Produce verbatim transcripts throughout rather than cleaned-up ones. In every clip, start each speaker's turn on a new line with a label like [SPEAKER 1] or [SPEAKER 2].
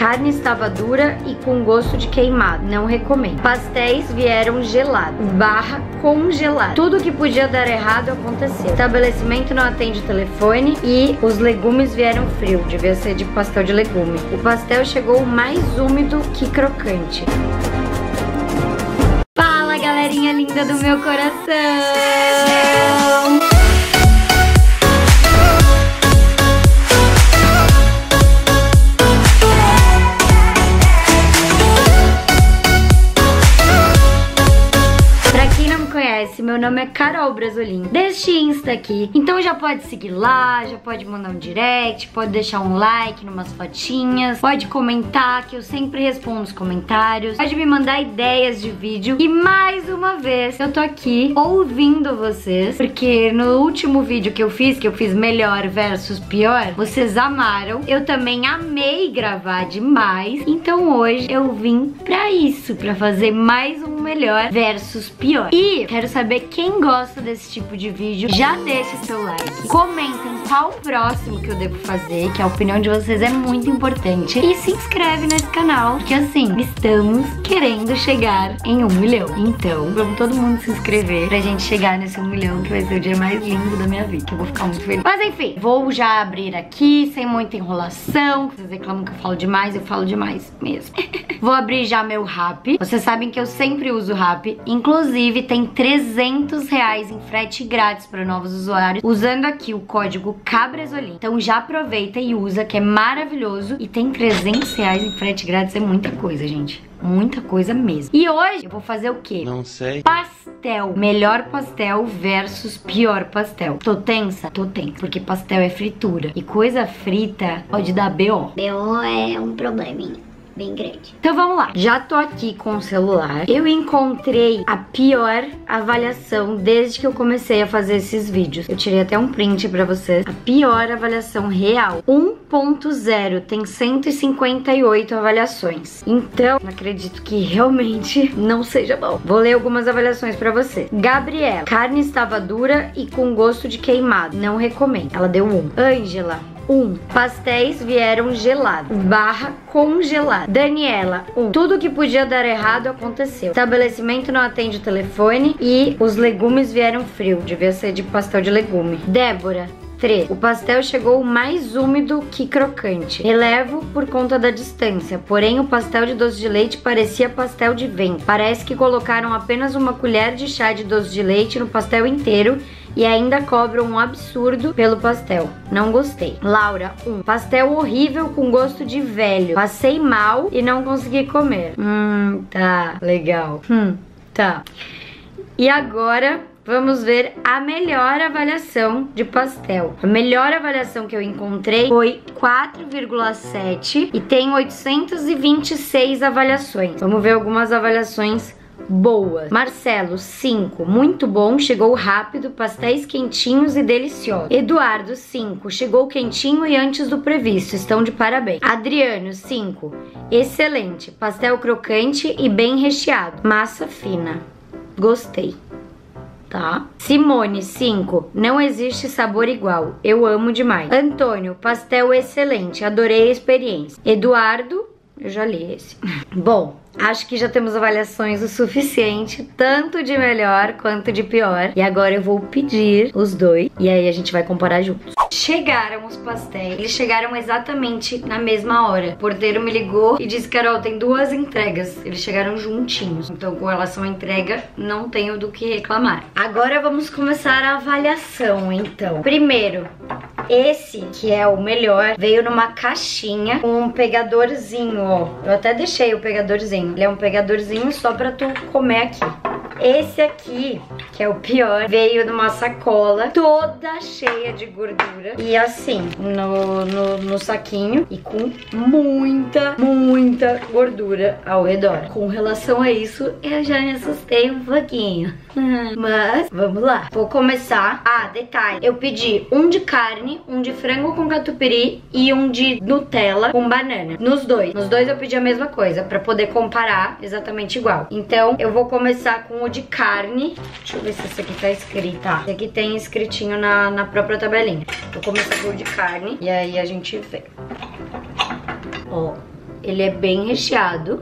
[SPEAKER 1] Carne estava dura e com gosto de queimado. Não recomendo. Pastéis vieram gelados. Barra congelado. Tudo que podia dar errado aconteceu. O estabelecimento não atende telefone e os legumes vieram frio. Devia ser de pastel de legume. O pastel chegou mais úmido que crocante. Fala, galerinha linda do meu coração! Meu nome é Carol Brasolin, deste Insta aqui. Então já pode seguir lá, já pode mandar um direct, pode deixar um like numas fotinhas, pode comentar que eu sempre respondo os comentários, pode me mandar ideias de vídeo. E mais uma vez eu tô aqui ouvindo vocês, porque no último vídeo que eu fiz, que eu fiz melhor versus pior, vocês amaram. Eu também amei gravar demais. Então hoje eu vim pra isso, pra fazer mais um melhor versus pior. E quero saber quem gosta desse tipo de vídeo. Já deixa seu like, comentem qual o próximo que eu devo fazer, que a opinião de vocês é muito importante. E se inscreve nesse canal, que assim, estamos querendo chegar em um milhão. Então, vamos todo mundo se inscrever pra gente chegar nesse um milhão, que vai ser o dia mais lindo da minha vida, que eu vou ficar muito feliz. Mas enfim, vou já abrir aqui, sem muita enrolação. Vocês reclamam que eu falo demais, eu falo demais mesmo. Vou abrir já meu Rappi. Vocês sabem que eu sempre uso Rappi. Inclusive, tem trezentos reais em frete grátis para novos usuários, usando aqui o código Cabrasolin. Então já aproveita e usa, que é maravilhoso. E tem trezentos reais em frete grátis, é muita coisa, gente. Muita coisa mesmo. E hoje eu vou fazer o quê? Não sei. Pastel. Melhor pastel versus pior pastel. Tô tensa? Tô tensa. Porque pastel é fritura. E coisa frita pode dar B O.
[SPEAKER 2] B O é um probleminha bem grande.
[SPEAKER 1] Então vamos lá. Já tô aqui com o celular. Eu encontrei a pior avaliação desde que eu comecei a fazer esses vídeos. Eu tirei até um print pra vocês. A pior avaliação real. um ponto zero. Tem cento e cinquenta e oito avaliações. Então, acredito que realmente não seja bom. Vou ler algumas avaliações pra você. Gabriela. Carne estava dura e com gosto de queimado. Não recomendo. Ela deu um. Ângela. um. Pastéis vieram gelados. Barra congelado. Daniela. um. Tudo que podia dar errado aconteceu. O estabelecimento não atende o telefone e os legumes vieram frio. Devia ser de pastel de legume. Débora. três. O pastel chegou mais úmido que crocante. Relevo por conta da distância. Porém, o pastel de doce de leite parecia pastel de vento. Parece que colocaram apenas uma colher de chá de doce de leite no pastel inteiro e ainda cobram um absurdo pelo pastel. Não gostei. Laura. um. Pastel horrível com gosto de velho. Passei mal e não consegui comer. Hum, tá. Legal. Hum, tá. E agora vamos ver a melhor avaliação de pastel. A melhor avaliação que eu encontrei foi quatro vírgula sete e tem oitocentos e vinte e seis avaliações. Vamos ver algumas avaliações boas. Marcelo, cinco. Muito bom, chegou rápido, pastéis quentinhos e deliciosos. Eduardo, cinco. Chegou quentinho e antes do previsto, estão de parabéns. Adriano, cinco. Excelente, pastel crocante e bem recheado. Massa fina. Gostei. Tá. Simone, cinco. Não existe sabor igual. Eu amo demais. Antônio, pastel excelente. Adorei a experiência. Eduardo, eu já li esse. Bom, acho que já temos avaliações o suficiente, tanto de melhor quanto de pior. E agora eu vou pedir os dois e aí a gente vai comparar juntos. Chegaram os pastéis. Eles chegaram exatamente na mesma hora. O porteiro me ligou e disse: Carol, tem duas entregas. Eles chegaram juntinhos. Então, com relação à entrega, não tenho do que reclamar. Agora vamos começar a avaliação, então. Primeiro, esse, que é o melhor, veio numa caixinha com um pegadorzinho, ó. Eu até deixei o pegadorzinho. Ele é um pegadorzinho só pra tu comer aqui. Esse aqui, que é o pior, veio numa sacola toda cheia de gordura. E assim, no, no, no saquinho. E com muita, muita gordura ao redor. Com relação a isso, eu já me assustei um pouquinho. Mas, vamos lá. Vou começar. Ah, detalhe. Eu pedi um de carne, um de frango com catupiry e um de Nutella com banana. Nos dois. Nos dois eu pedi a mesma coisa, pra poder comparar exatamente igual. Então, eu vou começar com o de carne. Deixa eu ver se esse aqui tá escrito. Tá, esse aqui tem escritinho na, na própria tabelinha. Vou começar com o de carne e aí a gente vê. Ó, ele é bem recheado.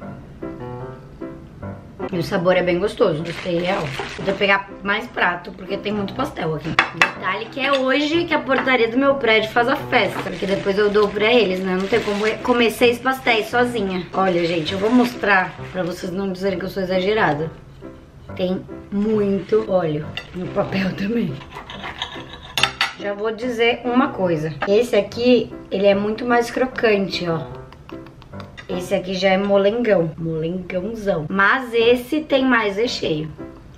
[SPEAKER 1] E o sabor é bem gostoso, gostei real. Eu vou pegar mais prato, porque tem muito pastel aqui. Detalhe que é hoje que a portaria do meu prédio faz a festa, porque depois eu dou pra eles, né? Não tem como comer seis pastéis sozinha. Olha, gente, eu vou mostrar pra vocês não dizerem que eu sou exagerada. Tem muito óleo no papel também. Já vou dizer uma coisa. Esse aqui, ele é muito mais crocante, ó. Esse aqui já é molengão, molengãozão. Mas esse tem mais recheio.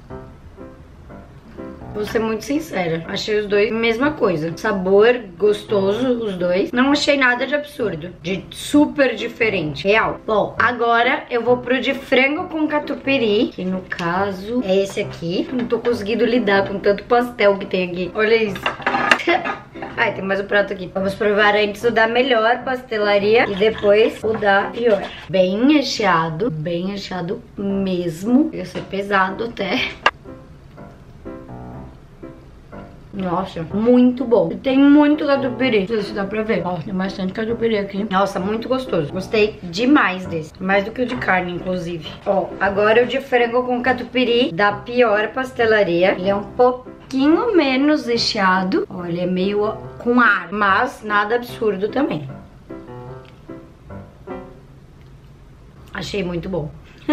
[SPEAKER 1] Vou ser muito sincera, achei os dois a mesma coisa. Sabor gostoso, os dois. Não achei nada de absurdo, de super diferente, real. Bom, agora eu vou pro de frango com catupiry, que no caso é esse aqui. Não tô conseguindo lidar com tanto pastel que tem aqui. Olha isso. Ai, tem mais um prato aqui. Vamos provar antes o da melhor pastelaria e depois o da pior. Bem recheado, bem recheado mesmo. Ia ser pesado até. Nossa, muito bom. Tem muito catupiry. Não sei se dá pra ver. Ó, tem bastante catupiry aqui. Nossa, muito gostoso. Gostei demais desse. Mais do que o de carne, inclusive. Ó, agora o de frango com catupiry da pior pastelaria. Ele é um pouquinho menos recheado. Ó, ele é meio com ar, mas nada absurdo também. Achei muito bom.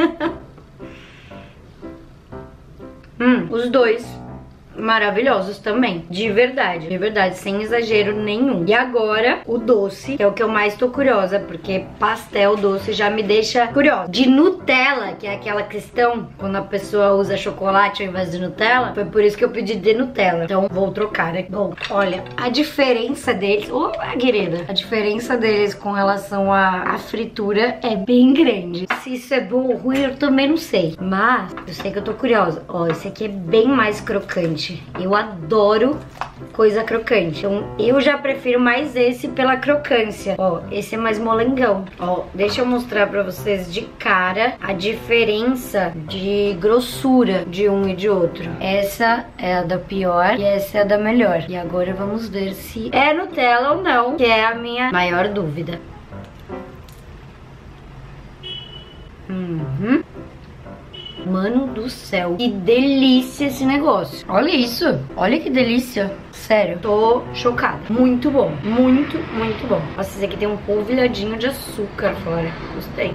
[SPEAKER 1] hum, os dois maravilhosos também, de verdade, de verdade, sem exagero nenhum. E agora o doce, que é o que eu mais tô curiosa, porque pastel doce já me deixa curiosa. De Nutella, que é aquela questão quando a pessoa usa chocolate ao invés de Nutella, foi por isso que eu pedi de Nutella. Então vou trocar, né? Bom, olha, a diferença deles, ô, oh, querida, a diferença deles com relação à, à fritura é bem grande. Se isso é bom ou ruim, eu também não sei, mas eu sei que eu tô curiosa. Ó, esse aqui é bem mais crocante. Eu adoro coisa crocante. Então eu já prefiro mais esse pela crocância. Ó, esse é mais molengão. Ó, deixa eu mostrar pra vocês de cara a diferença de grossura de um e de outro. Essa é a da pior e essa é a da melhor. E agora vamos ver se é Nutella ou não, que é a minha maior dúvida. Uhum. Mano do céu, que delícia esse negócio. Olha isso, olha que delícia. Sério, tô chocada. Muito bom, muito, muito bom. Nossa, esse aqui tem um polvilhadinho de açúcar fora. Gostei.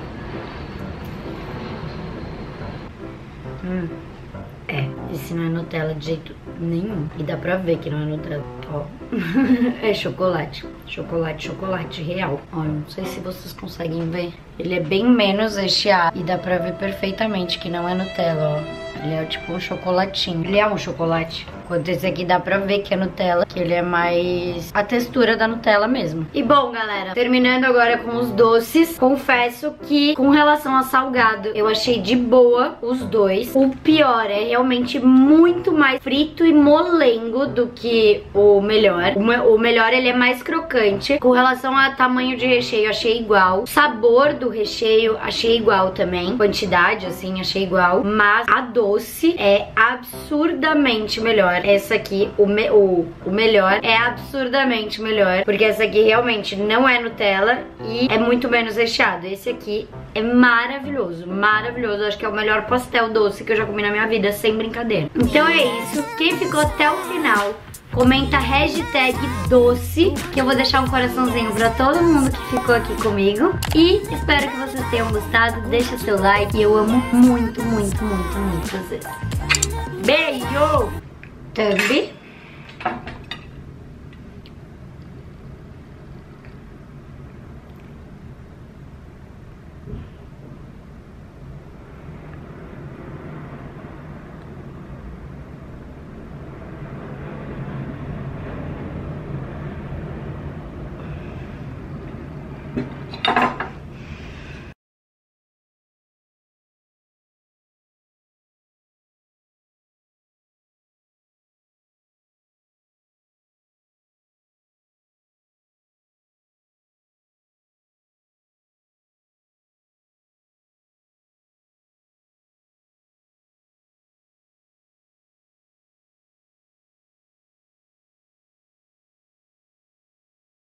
[SPEAKER 1] Hum. É, esse não é Nutella de jeito nenhum. E dá pra ver que não é Nutella. Ó, é chocolate. Chocolate, chocolate real. Ó, não sei se vocês conseguem ver. Ele é bem menos recheado. E dá pra ver perfeitamente que não é Nutella, ó. Ele é tipo um chocolatinho. Ele é um chocolate. Enquanto esse aqui dá pra ver que é Nutella, que ele é mais a textura da Nutella mesmo. E bom, galera, terminando agora com os doces, confesso que com relação a salgado, eu achei de boa os dois. O pior é realmente muito mais frito e molengo do que o melhor. O melhor, ele é mais crocante. Com relação a tamanho de recheio, achei igual. O sabor do recheio, achei igual também. Quantidade, assim, achei igual. Mas a doce é absurdamente melhor. Essa aqui, o, me, o, o melhor, é absurdamente melhor. Porque essa aqui realmente não é Nutella e é muito menos recheado. Esse aqui é maravilhoso, maravilhoso. Acho que é o melhor pastel doce que eu já comi na minha vida, sem brincadeira. Então é isso. Quem ficou até o final, comenta hashtag doce, que eu vou deixar um coraçãozinho pra todo mundo que ficou aqui comigo. E espero que vocês tenham gostado. Deixa seu like, eu amo muito, muito, muito, muito vocês. Beijo! Thumb.